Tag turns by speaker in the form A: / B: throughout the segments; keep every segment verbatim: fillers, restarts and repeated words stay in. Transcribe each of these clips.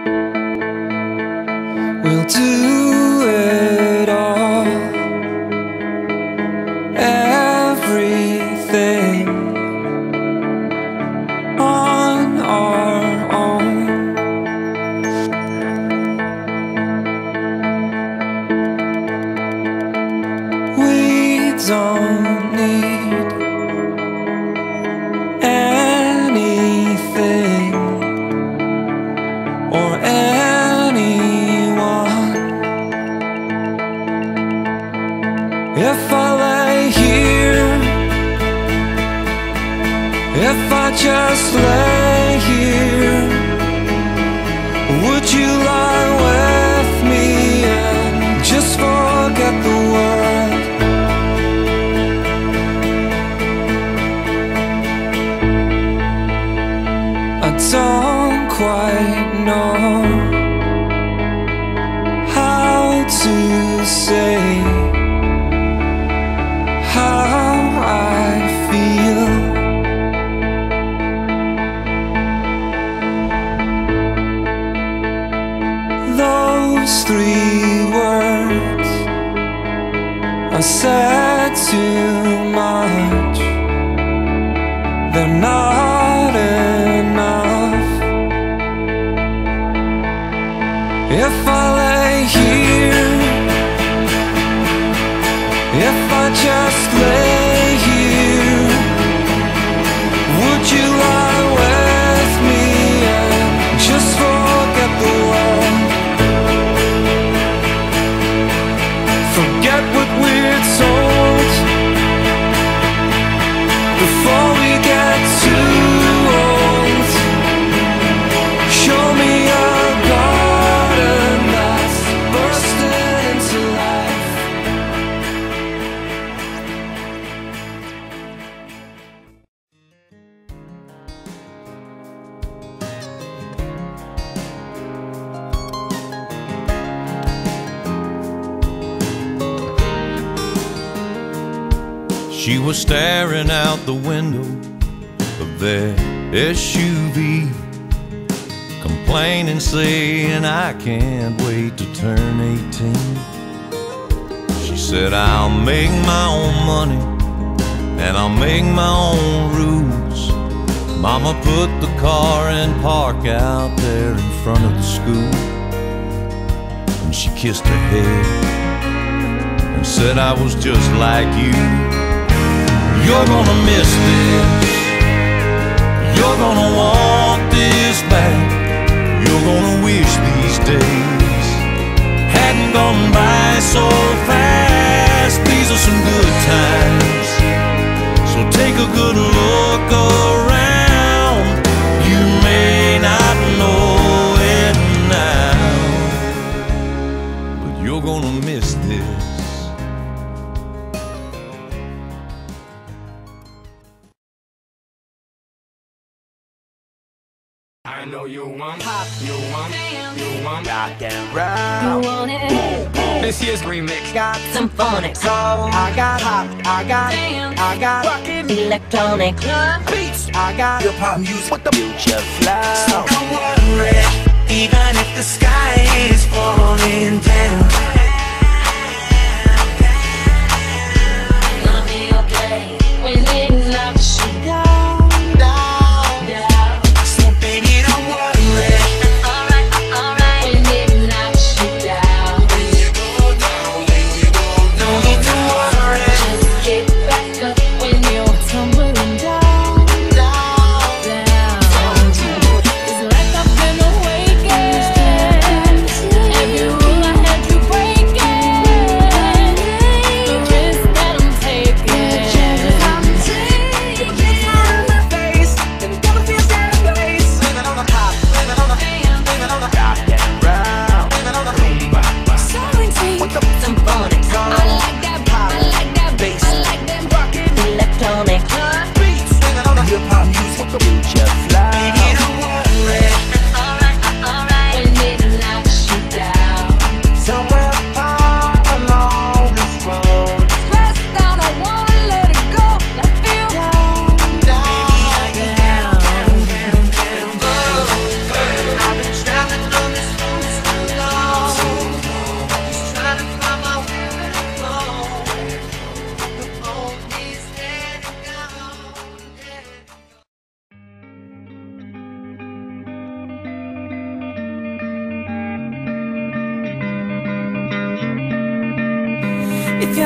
A: We'll do it all, everything on our own. We don't need anything or anyone. If I lay here, if I just lay here, would you lie with me and just forget the world? I don't quite know how to say how I feel. Those three words I said too much. They're not enough. If I lay here, if I just lay here, would you lie with me and just forget the world? Forget what we're told before we get too old. Show me a garden that's bursting into life.
B: She was staring out the window of their S U V, complaining, saying, I can't wait to turn eighteen. She said, I'll make my own money and I'll make my own rules. Mama put the car in park out there in front of the school, and she kissed her head and said, I was just like you. You're gonna miss this, you're gonna want this back, you're gonna wish these days hadn't gone by so fast. These are some good times, so take a good look around. You may not know it now, but you're gonna miss this.
C: I know you want pop, you want, you want rock and
D: You
C: roll.
D: want it?
C: This year's remix
D: Got some phonics. I got hot, I got, I got rockin' electronic beats. I got hip hop music with the future flow. So don't worry, even if the sky is falling down. Gonna be okay when it's not shoot down.
E: Every rule I had you breaking.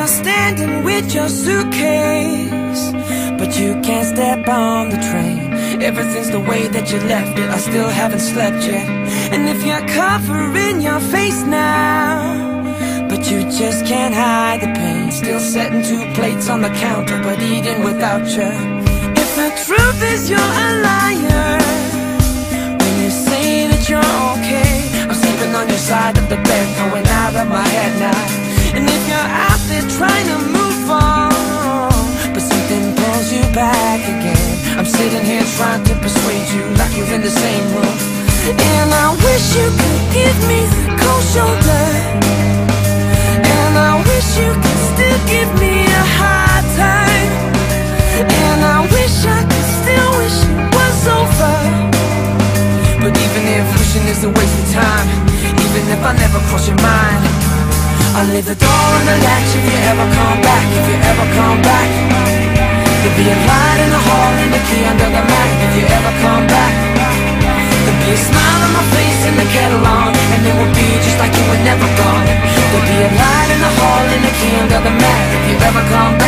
A: standing with your suitcase, but you can't step on the train. Everything's the way that you left it, I still haven't slept yet. And if you're covering your face now, but you just can't hide the pain, still setting two plates on the counter, but eating without you. If the truth is you're a liar when you say that you're okay, I'm sleeping on your side of the bed, going out of my head now. And if you're out there trying to move on, but something pulls you back again, I'm sitting here trying to persuade you like you're in the same room. And I wish you could give me the cold shoulder, and I wish you could still give me a hard time, and I wish I could still wish it was over. But even if wishing is a waste of time, even if I never cross your mind, I'll leave the door on the latch if you ever come back, if you ever come back. There'll be a light in the hall and a key under the mat if you ever come back. There'll be a smile on my face and the kettle on, and it will be just like you were never gone. There'll be a light in the hall and a key under the mat if you ever come back.